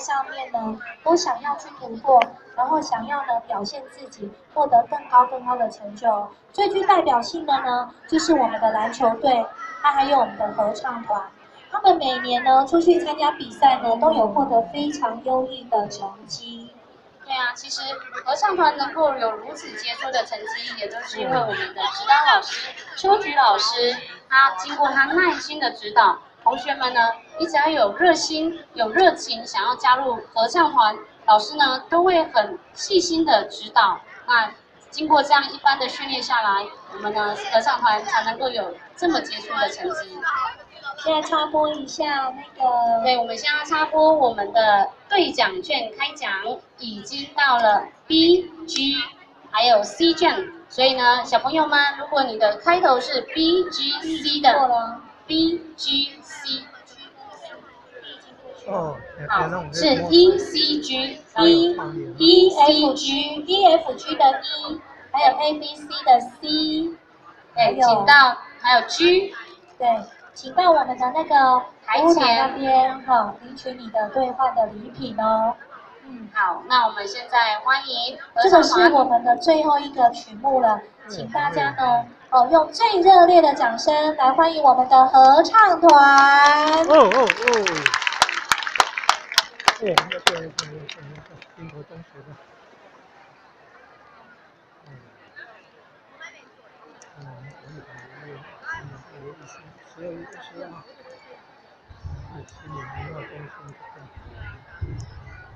上面呢，都想要去突破，然后想要呢表现自己，获得更高的成就。最具代表性的呢，就是我们的篮球队，它还有我们的合唱团。他们每年呢出去参加比赛呢，都有获得非常优异的成绩。 对啊，其实合唱团能够有如此杰出的成绩，也都是因为我们的指导老师邱菊老师，他经过他耐心的指导，同学们呢，你只要有热心、有热情，想要加入合唱团，老师呢都会很细心的指导。那经过这样一番的训练下来，我们呢合唱团才能够有这么杰出的成绩。 现在插播一下那个， 对，我们现在插播我们的兑奖券开奖，已经到了 B、G 还有 C 卷，所以呢，小朋友们，如果你的开头是 B、G、C 的 B、G、C， 哦， 好，是 E、C、G、 E F G 的 E， 还有 A B C 的 C， 对，请到还有 G， 对。请到我们的那个服务台那边哈，领取你的兑换的礼品哦。 好，那我们现在欢迎这个是我们的最后一个曲目了，请大家呢用最热烈的掌声来欢迎我们的合唱团。 对，英国中学的。12月20号，是7年中心。